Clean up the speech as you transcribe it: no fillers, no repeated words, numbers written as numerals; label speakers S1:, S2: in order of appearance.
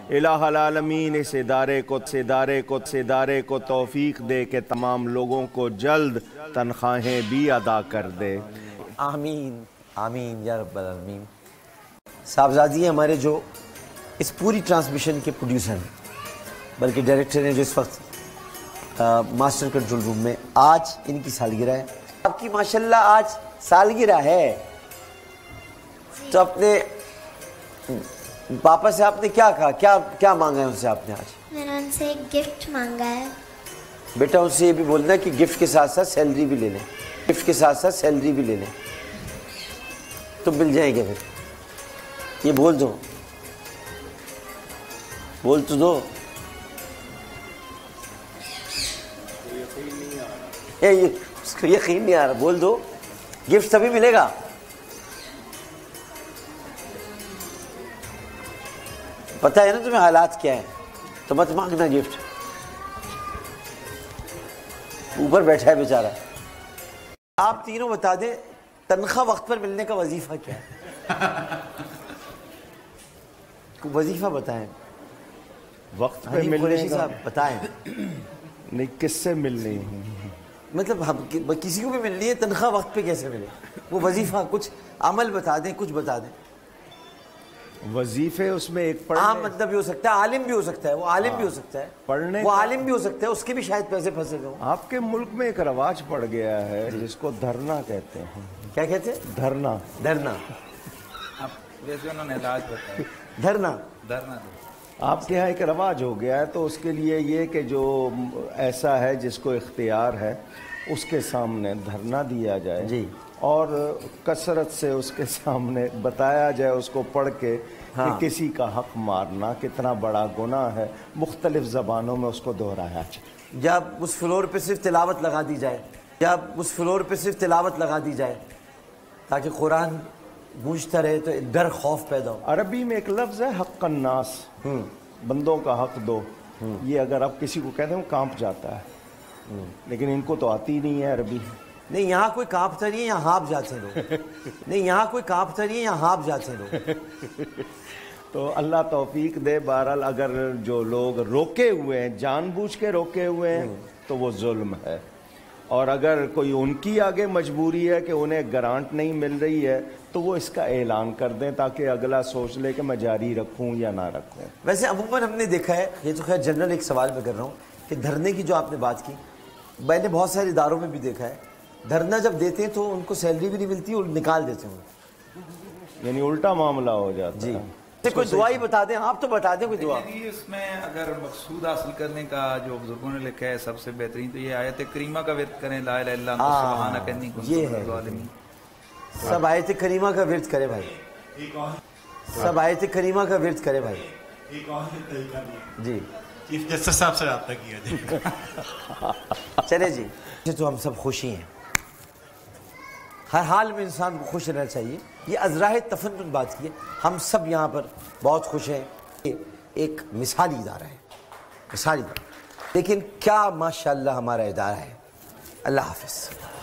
S1: الہ العالمین اس ادارے کو توفیق دے کہ تمام لوگوں کو جلد تنخواہیں بھی ادا کر دے۔
S2: آمین آمین یا رب العالمین۔ صاحبزادی ہمارے جو اس پوری ٹرانسمیشن کے پروڈیوسر ہیں، بلکہ ڈائریکٹر ہیں جو اس وقت ماسٹر کنٹرول روم میں، آج ان کی سالگرہ ہے۔ آپ کی ماشاءاللہ آج سالگرہ ہے، تو اپنے پاپا سے آپ نے کیا کہا، کیا مانگا ہے ان سے آپ نے آج؟
S3: میں نے ان سے ایک گفٹ مانگا ہے۔
S2: بیٹا ان سے یہ بھی بولنا کہ گفٹ کے ساتھ ساتھ سیلری بھی لے لیں، گفٹ کے ساتھ ساتھ سیلری بھی لے لیں تو مل جائیں گے پھر۔ یہ بول دو، بول تو دو۔ اس کو یقین نہیں آ رہا، بول دو، گفٹ تبھی ملے گا۔ پتہ ہے نا تمہیں حالات کیا ہے، تو مت مانگنا گفٹ۔ اوپر بیٹھا ہے بیچارہ۔ آپ تینوں بتا دیں تنخواہ وقت پر ملنے کا وظیفہ کیا ہے؟ وظیفہ بتائیں،
S1: وقت پہ ملنے کا
S2: بتائیں۔
S1: نہیں، کس سے ملنی؟
S2: مطلب ہم کسی کو بھی ملنی ہے، تنخواہ وقت پہ کیسے ملے؟ وہ وظیفہ کچھ عمل بتا دیں، کچھ بتا دیں۔
S1: وظیفے اس میں ایک
S2: عام مطلب بھی ہو سکتا ہے، عالم بھی ہو سکتا ہے، وہ عالم بھی ہو سکتا ہے،
S1: پڑھنے،
S2: وہ عالم بھی ہو سکتا ہے، اس کے بھی شاید پیسے پھنسے گئے۔
S1: آپ کے ملک میں ایک رواج پڑ گیا ہے جس کو دھرنا کہتے ہیں۔
S2: کیا کہتے ہیں؟
S1: دھرنا۔
S2: دھرنا،
S4: ویسے انہوں نے علاج بتایا۔
S2: دھرنا
S1: آپ کے یہاں ایک رواج ہو گیا ہے، تو اس کے لیے یہ کہ جو ایسا ہے جس کو اختیار ہے اس کے سامنے دھرنا دیا جائے
S2: جی،
S1: اور کثرت سے اس کے سامنے بتایا جائے اس کو پڑھ کے کہ کسی کا حق مارنا کتنا بڑا گناہ ہے، مختلف زبانوں میں اس کو دہرایا جائے۔
S2: جب اس فلور پہ صرف تلاوت لگا دی جائے، جب اس فلور پہ صرف تلاوت لگا دی جائے تاکہ قرآن گونجتا رہے تو ڈر خوف پیدا ہو۔
S1: عربی میں ایک لفظ ہے حق الناس، بندوں کا حق دو۔ یہ اگر آپ کسی کو کہتے ہیں وہ کانپ جاتا ہے، لیکن ان کو تو آتی نہیں ہے عربی۔
S2: نہیں، یہاں کوئی کانپتا نہیں ہے، یہاں ہانپ جاتے ہیں لوگ۔ نہیں، یہاں کوئی کانپتا نہیں ہے، یہاں ہانپ جاتے ہیں لوگ۔
S1: تو اللہ توفیق دے۔ بہرحال اگر جو لوگ روکے ہوئے ہیں، جان بوجھ کے روکے ہوئے ہیں، تو وہ ظلم ہے، اور اگر کوئی ان کی آگے مجبوری ہے کہ انہیں گرانٹ نہیں مل رہی ہے تو وہ اس کا اعلان کر دیں تاکہ اگلا سوچ لے کہ میں جاری رکھوں یا نہ رکھوں۔
S2: ویسے عموماً ہم نے دیکھا ہے، یہ تو خیر جنرل ایک سوال میں کر رہا ہوں کہ دھرنے کی جو آپ نے بات کی، میں نے بہت سارے اداروں میں بھی دیکھا ہے، دھرنا جب دیتے ہیں تو ان کو سیلری بھی نہیں ملتی اور نکال دیتے ہیں،
S1: یعنی الٹا معاملہ ہو جاتا ہے۔
S2: جی، کوئی دعا ہی بتا دیں، آپ تو بتا دیں کوئی دعا۔
S4: اس میں اگر مقصود حاصل کرنے کا جو بزرگوں نے لکھا ہے سب سے بہترین تو یہ آیت کریمہ کا ورد کریں، لا الہ الا انت سبحانک انی کنت من الظالمین۔
S2: سب آیت کریمہ کا ورد کرے بھائی، سب آیت کریمہ کا ورد کرے بھائی۔ جی،
S5: چیف جسٹس صاحب سے رابطہ کیا جی۔
S2: چلے جی، تو ہم سب خوشی ہیں، ہر حال میں انسان کو خوش رہنا چاہیے۔ یہ ازراہ تفنن بات کی ہے، ہم سب یہاں پر بہت خوش ہیں۔ ایک مثالی ادارہ ہے، مثالی ادارہ، لیکن کیا ماشاءاللہ ہمارا ادارہ ہے۔ اللہ حافظ۔